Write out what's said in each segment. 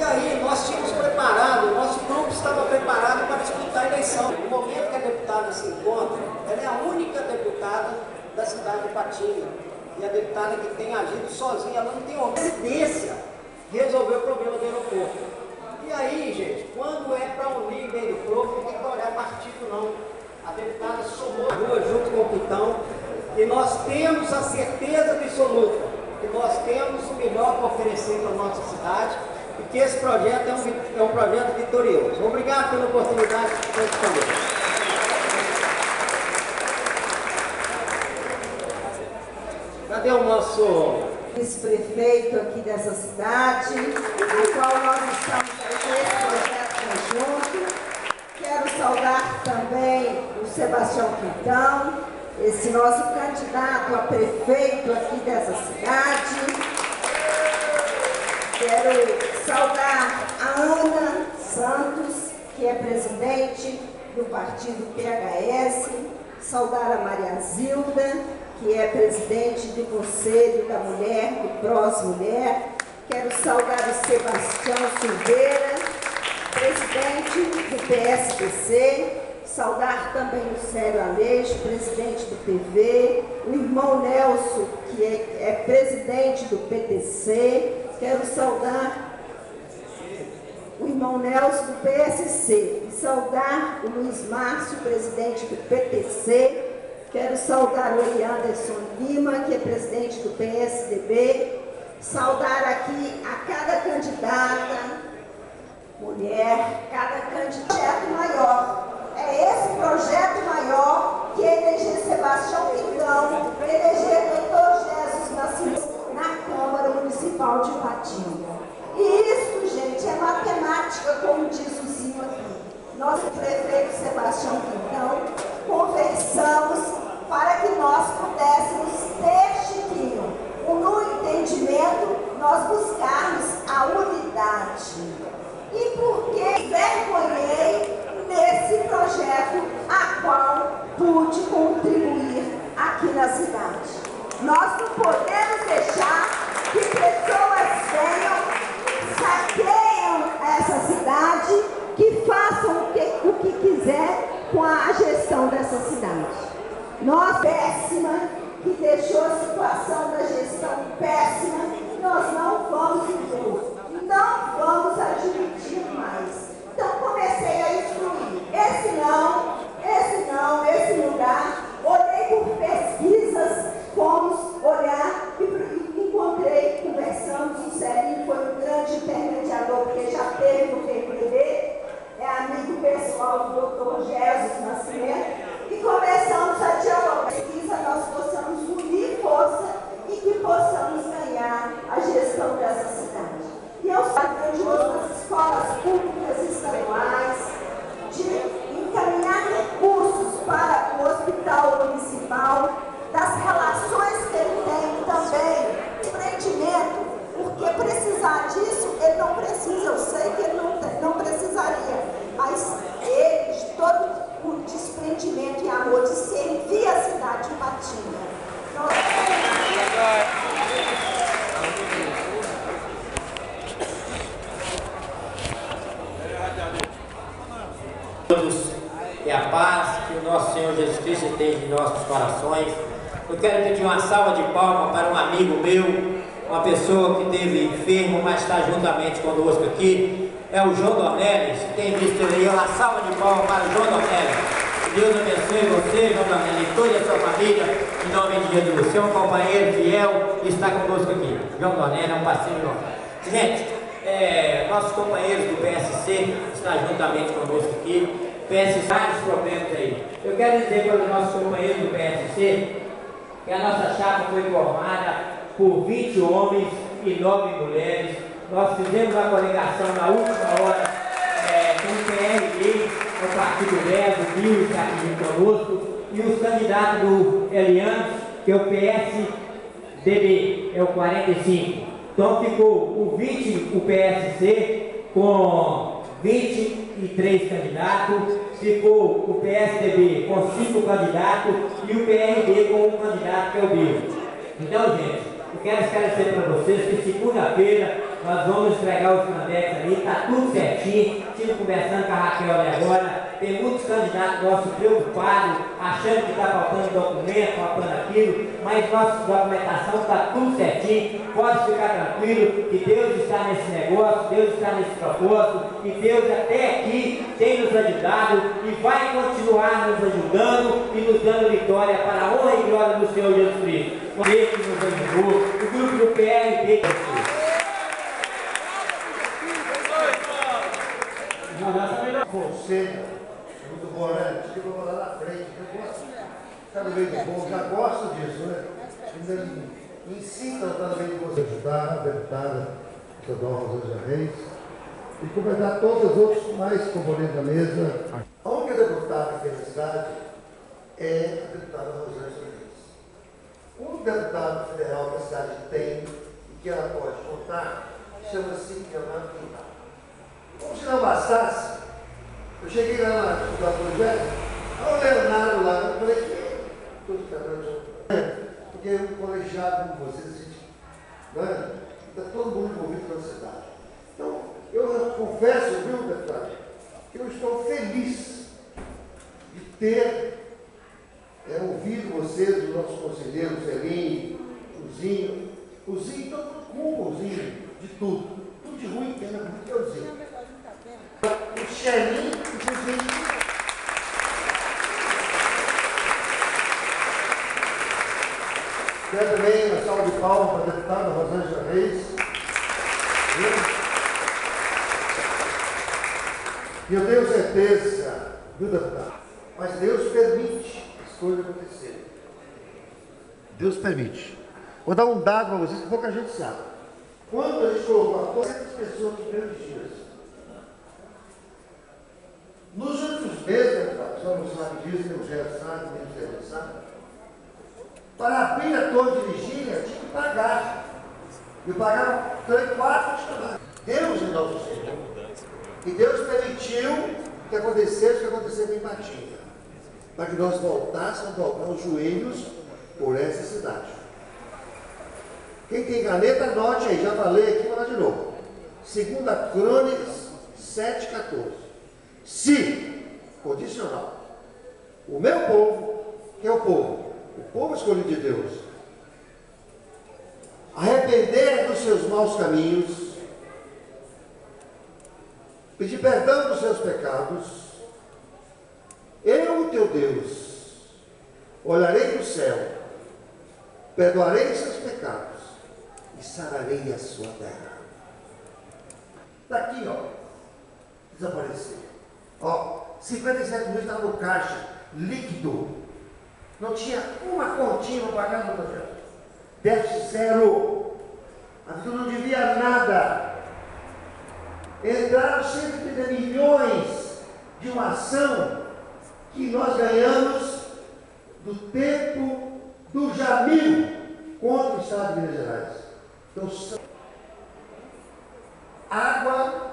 aí nós tínhamos preparado, o nosso grupo estava preparado para disputar a eleição. No momento que a deputada se encontra, ela é a única deputada da cidade de Patinga. E a deputada que tem agido sozinha, ela não tem obediência de resolver o problema do aeroporto. E aí, gente, quando é para unir bem do povo, não tem que olhar partido não. A deputada somou duas junto com o Quitão e nós temos a certeza absoluta que nós temos o melhor para oferecer para a nossa cidade e que esse projeto é um projeto vitorioso. Obrigado pela oportunidade de responder. Cadê o nosso vice-prefeito aqui dessa cidade, no qual nós estamos aqui nesse projeto conjunto? Quero saudar também o Sebastião Quintão, esse nosso candidato a prefeito aqui dessa cidade. Quero saudar a Ana Santos, que é presidente do partido PHS, saudar a Maria Zilda, que é presidente do Conselho da Mulher, do PROS Mulher. Quero saudar o Sebastião Silveira, presidente do PSDC, saudar também o Célio Aleixo, presidente do PV, o irmão Nelson, que é presidente do PTC, quero saudar o irmão Nelson do PSC, e saudar o Luiz Márcio, presidente do PTC, quero saudar o Elianderson Lima, que é presidente do PSDB, saudar aqui a cada candidata, mulher, cada candidato maior. É esse projeto maior que eleger Sebastião Quintão, eleger Dr. Jesus Nascimento na Câmara Municipal de Patinga. E isso, gente, é matemática, como diz o Zinho aqui. Nosso prefeito Sebastião Quintão, conversamos para que nós pudéssemos ter, Chiquinho, no entendimento, nós buscarmos a unidade. E porque vergonhei nesse projeto a qual pude contribuir aqui na cidade. Nós não podemos deixar que pessoas venham, saqueiam essa cidade, que façam o que quiser com a gestão dessa cidade. Nós, péssima, que deixou a situação da gestão péssima, nós não vamos impor, não vamos admitir mais. Então comecei a excluir. Esse não, esse lugar. Olhei por pesquisas, fomos olhar e encontrei, conversamos, o Celinho foi um grande intermediador, porque já teve no PPD, é amigo pessoal do Dr. Jesus Nascimento, e começamos a dialogar. Pesquisa, nós possamos unir força e que possamos ganhar a gestão dessa cidade. E eu sabia nas escolas públicas estaduais, de encaminhar recursos para o hospital municipal, das relações que ele tem também, empreendimento, porque precisar disso, ele não precisa, eu sei que ele não precisaria, mas ele, de todo o desprendimento e amor de servir a cidade de Patinga. Todos e a paz que o nosso Senhor Jesus Cristo esteja em nossos corações. Eu quero pedir uma salva de palmas para um amigo meu, uma pessoa que esteve enfermo, mas está juntamente conosco aqui, é o João Dornelles. Tem visto ele aí? Uma salva de palmas para o João Dornelles. Que Deus abençoe você, João Dornelles, e toda a sua família, em nome de Jesus. Você é um companheiro fiel e está conosco aqui. João Dornelles é um parceiro nosso. Gente, nossos companheiros do PSC estão juntamente conosco aqui. PSC, vários problemas aí. Eu quero dizer para os nossos companheiros do PSC que a nossa chapa foi formada por 20 homens e 9 mulheres. Nós fizemos a coligação na última hora com o PRB, o Partido Verde, o Rio está aqui conosco, e os candidatos do Eliane, que é o PSDB, é o 45. Então ficou o 20, o PSC, com 23 candidatos, ficou o PSDB com 5 candidatos e o PRB com um candidato que é o Bill. Então, gente, eu quero esclarecer para vocês que segunda-feira nós vamos entregar os candidatos ali, está tudo certinho. Estive conversando com a Raquel ali agora. Tem muitos candidatos nossos preocupados, achando que está faltando documento, faltando aquilo, mas nossa documentação está tudo certinho. Pode ficar tranquilo que Deus está nesse negócio, Deus está nesse propósito, e Deus até aqui tem nos ajudado e vai continuar nos ajudando e nos dando vitória para a honra e glória do Senhor Jesus Cristo. Ele que nos ajudou, o grupo do PRD. Conselho, muito bom, né? Chegou lá na frente, eu gosto, está no meio do povo, já gosto disso, né? Ensina a estar no meio de você, ajudar a deputada estadual Rosângela Reis e completar todos os outros mais componentes da mesa. A única deputada que tem na cidade é a deputada Rosângela Reis. O único deputado federal que a cidade tem e que ela pode contar chama-se Leonardo Quintal. Como se não bastasse, eu cheguei lá na estudar projeto, olha o Leonardo lá, eu falei, porque o colegiado como vocês, está todo mundo envolvido na cidade. Então, eu confesso, viu, deputado, que eu estou feliz de ter ouvido vocês, os nossos conselheiros, Celinho, Uzinho, todo mundo culpa Uzinho de tudo. Tudo de ruim, que é muito que eu dizer. O Xelim, inclusive. Quero também uma salva de palmas para a deputada Rosângela Reis. E eu tenho certeza, viu, deputado? Mas Deus permite as coisas acontecerem. Deus permite. Vou dar um dado para vocês que pouca gente sabe. Quando a gente colocou 400 pessoas nos primeiros dias, nos últimos meses, a senhora não sabe disso, nem o Gerson sabe, nem o Zé não sabe, para abrir a torre de vigília tinha que pagar. E pagava 4 chamadas. Deus é nosso Senhor. E Deus permitiu que acontecesse o que aconteceu em Ipatinga, para que nós voltássemos a dobrar os joelhos por essa cidade. Quem tem caneta, anote aí, já falei aqui, vou falar de novo. 2 Crônicas 7,14. Se, condicional, o meu povo, que é o povo escolhido de Deus, arrepender dos seus maus caminhos, pedir perdão dos seus pecados, eu, o teu Deus, olharei do céu, perdoarei os seus pecados e sararei a sua terra. Daqui, ó, desapareceu. Ó, 57 mil estava no caixa, líquido. Não tinha uma continha para pagar no projeto. Déficit zero. A vida não devia nada. Entraram 130 milhões de uma ação que nós ganhamos do tempo do Jamil contra o Estado de Minas Gerais. Então, água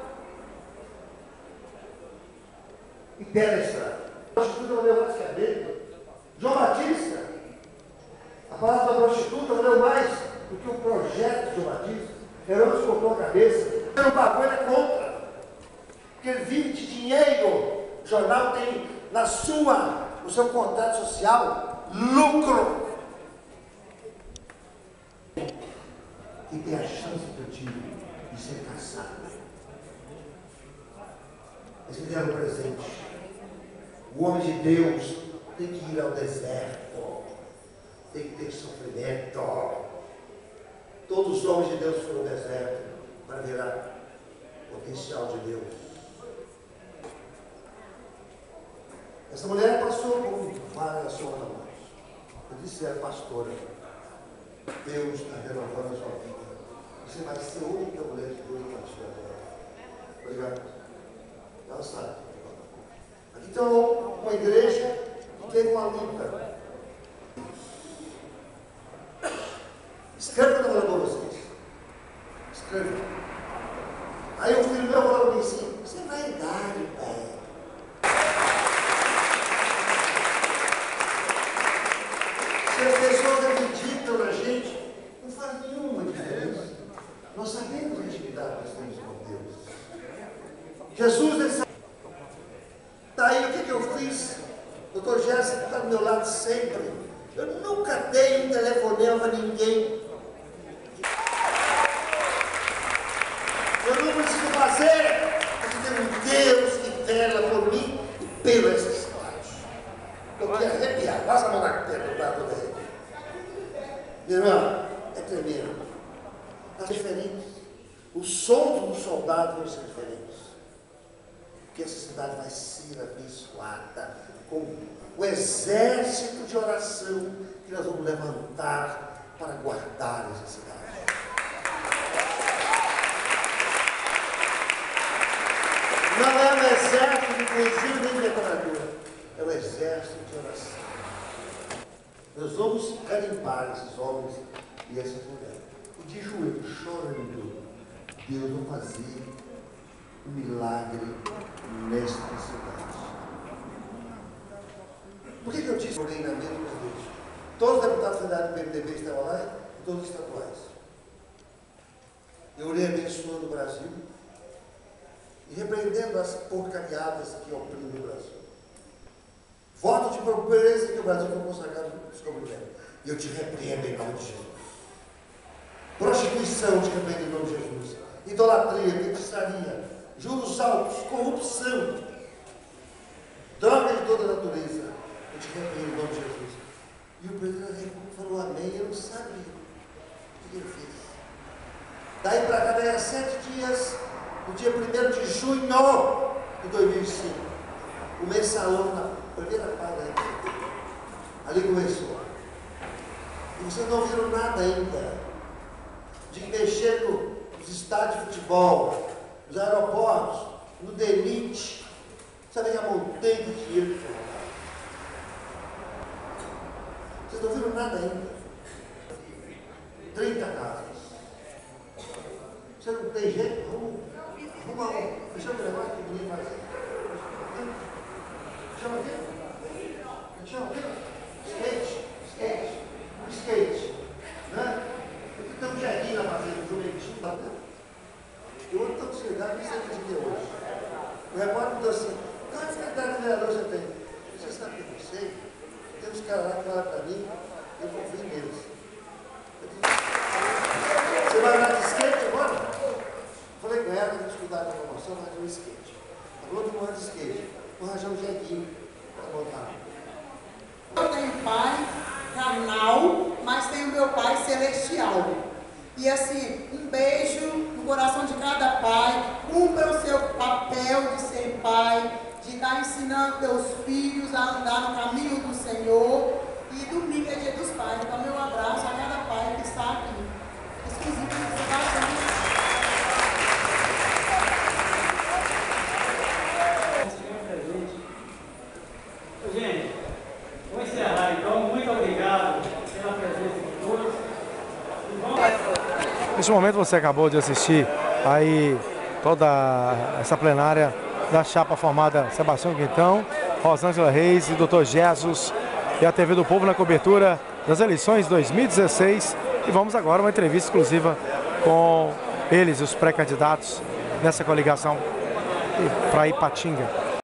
e pé na estrada. A prostituta não deu mais que a dele. João Batista, a palavra da prostituta não deu mais do que o projeto de João Batista. Herodes cortou a cabeça. O bagulho é contra. Porque ele vive de dinheiro. O jornal tem no seu contrato social, lucro. E tem a chance que eu tive de ser caçado. Eles me deram um presente. O homem de Deus tem que ir ao deserto, tem que ter sofrimento. Todos os homens de Deus foram ao deserto para ver o potencial de Deus. Essa mulher passou por várias sombras. Eu disse que era pastora. Deus está renovando a sua vida. Você vai ser a única mulher de Deus na sua vida. Obrigado. Ela sabe. Aqui tem uma igreja que teve uma luta. Escreva o que eu estou falando para vocês. Escreva. Aí o filho meu falou para mim assim: você vai dar de pé. Se as pessoas acreditam na gente, não faz nenhuma diferença. Nós sabemos a atividade. Jesus nesse... Daí o que eu fiz? O doutor Gerson está do meu lado sempre. Eu nunca dei um telefonema para ninguém. Eu não preciso fazer, porque tem um Deus que vela por mim e pela essa cidade. Eu quero arrepiar, passa a mão na testa do braço dele. Meu irmão, é tremendo. As diferentes. Os sons dos soldados vão ser diferentes. Porque essa cidade vai ser abençoada com o exército de oração que nós vamos levantar para guardar essa cidade. Não é um exército de fuzil nem de metralhadora, é um exército de oração. Nós vamos carimbar esses homens e essas mulheres. E de joelho, chorando, Deus vai fazer um milagre nesta cidade. Por que eu disse orei na mesa dos dois? Todos os deputados federais do PMDB estavam lá e todos os estaduais. Eu orei abençoando o Brasil e repreendendo as porcariadas que oprimem o Brasil. Voto de pobreza que o Brasil foi consagrado sobre o governo. E eu te repreendo em nome de Jesus. Prostituição, te repreendo em nome de Jesus. Idolatria, feitiçaria, juros altos, corrupção, droga de toda a natureza. Eu te repreendo em nome de Jesus. E o presidente da República falou amém, eu não sabia o que ele fez. Daí para cá, daí a 7 dias, no dia 1º de junho de 2005, o mensalão na primeira página ali começou. E vocês não viram nada ainda de mexer nos estádios de futebol, nos aeroportos, no DENIT. Sabe a montanha de dinheiro que foi? Vocês não viram nada ainda. 30 casas. Você não tem jeito? Arruma um. Chama o negócio que ninguém faz. Chama aqui? Chama aqui? Skate. Né? Tem um jeguinho lá fazendo, um jumentinho lá dentro. E o outro está desligado, nem sei o que é hoje. O repórter me deu assim: quantos secretários de vereador você tem? Você sabe que eu não sei? Tem uns caras lá que falam para mim, eu confio neles. Você vai andar de skate agora? Falei com ela, vamos estudar a promoção, vai fazer um skate. Falou de um ano de skate. Vou arranjar um jeguinho para botar. Eu tenho pai carnal, mas tenho meu pai celestial. E assim, um beijo no coração de cada pai. Cumpra o seu papel de ser pai, de estar ensinando teus filhos a andar no caminho do Senhor. E domingo é dia dos pais. Então, meu abraço a cada pai que está aqui. Exclusivo de Sebastião. Gente, vamos encerrar então. Muito obrigado pela presença de todos. Neste momento você acabou de assistir aí toda essa plenária da chapa formada Sebastião Quintão, Rosângela Reis e Dr. Jesus e a TV do Povo na cobertura das eleições 2016. E vamos agora a uma entrevista exclusiva com eles, os pré-candidatos nessa coligação para Ipatinga.